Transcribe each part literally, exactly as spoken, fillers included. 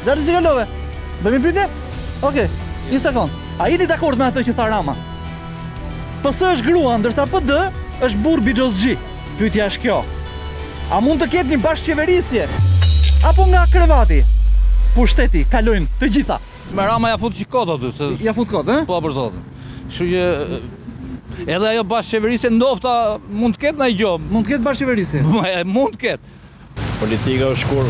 Gjarë që kalove. Do mi pyetje? Okej, një sekund. A jeni dakord me atë që tha Rama? P S është grua, ndërsa P D është burr bixhozxhi. Pyetja është kjo. A mund të ketë një bashkëqeverisje? Apo nga krevati? Pushteti, kalojnë të gjitha. Me Rama ja fut që kod aty. Se... Ja fut kod, eh? Po, për zotin. Kështu që edhe ajo bashkëqeverisje ndofta mund të ketë ndaj gjë. Mund të ketë bashkëqeverisje? Mund të ketë. Politika është shkurë.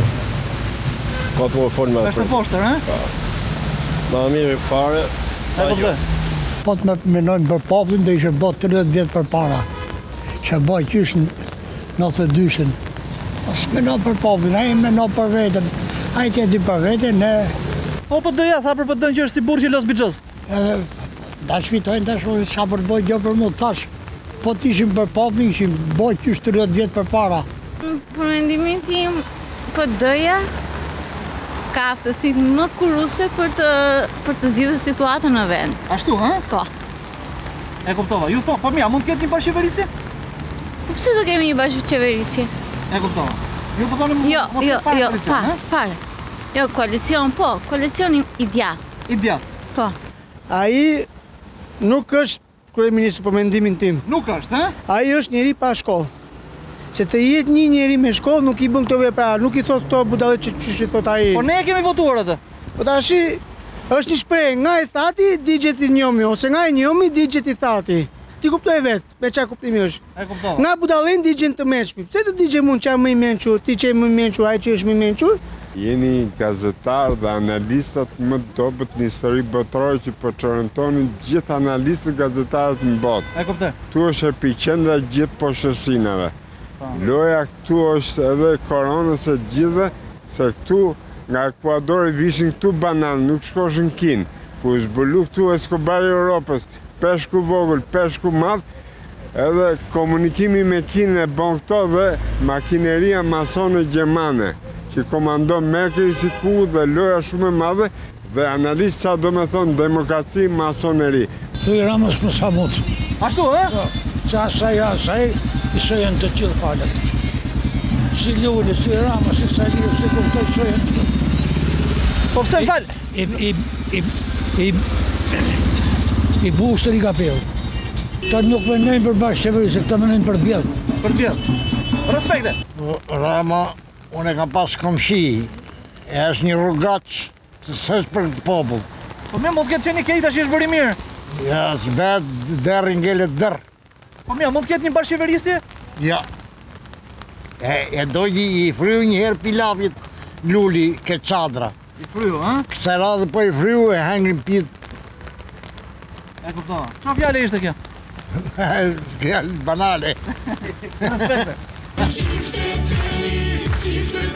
Ka të më folë me është për poshtër, eh? Ma mirë fare. E po të. Po të me menojnë për popullin dhe ishe bot tridhjetë vjetë për para. Që boj qysh në nëntëdhjetë dyshin. Asë menoj për popullin, a i menoj për vetën. A i keti për vetën, ne... Po P D-ja tha për P D-n që është si burr që los bixhoz. Edhe da shvitojnë të shumë qa për boj gjo për mu të thash. Po t'ishim për popullin, ishim boj qysh tridhjetë vjetë për para. Për mendimin tim, P D-ja ka aftësinë më kuruse për të për të zgjidhur situatën në vend. Ashtu, ha? Po. E kuptova. Ju thon, po mia, mund të ketë një bashkëqeverisje? Po pse do kemi një bashkëqeverisje? E kuptova. Ju po thoni Jo, jo, jo, fare, fare. Jo, koalicion, po, koalicion i djathtë. I djathtë. Po. Ai nuk është kryeminist për mendimin tim. Nuk është, ha? Ai është njeri pa shkollë. Se të jetë një njeri me shkollë nuk i bën këto vepra, nuk i thot këto budallet që çish i thot ai. Po ne e kemi votuar atë. Po tashi është një shprehje, nga i thati digjet i njomi, ose nga i njomi digjet i thati. Ti kuptoj vetë, me çka kuptimi është. E kuptova. Nga budallën digjen të mëshmi. Pse të digje mund çaj më i mençur, ti që më i mençur, ai që është më i mençur? Jeni gazetar dhe analistat më dobët një histori botërore që po çorëntonin gjithë analistët gazetarët në botë. E kuptoj. Tu është epicendra gjithë poshtërsinave. Loja këtu është edhe koronës e gjithë, se këtu nga Ekuadori vishin këtu bananë, nuk shkoshin Kinë. Ku është bëllu këtu Escobari Europës, peshku vogël, peshku madh, edhe komunikimi me Kinën e bon këto dhe makineria masone gjermane, që komandon Merkel si ku dhe loja shumë e madhe, dhe analistë qa do me thonë demokraci, masoneri. Thuj Ramës për sa mut. Ashtu, e? Që asaj, asaj, i sojen të tjilë palet. Si Lulli, si Rama, si Saliu, si kuptoj sojen të tjilë. Po pse më falë? I, i, i, i, i bushtër i kapeu. Ta nuk menojnë për bashkëqeveri, se këta menojnë për vjetë. Për vjetë. Respekte. Rama, unë e kam pas komshi, e është një rrugaq të sështë për të popull. Po mia mund të ketë qenë i keq tash është bëri mirë. Ja, s'bet derë ngelet derë. Po mia mund të ketë një bashkëqeverisje? Ja. E, e dojnë i fryu një herë pilavit Lulli ke çadra. I fryu, ha? Kësa radhë po i fryu e hangrin pitë. E kuptova. Çfarë fjale ishte kjo? Fjale banale. Respekte. Çifte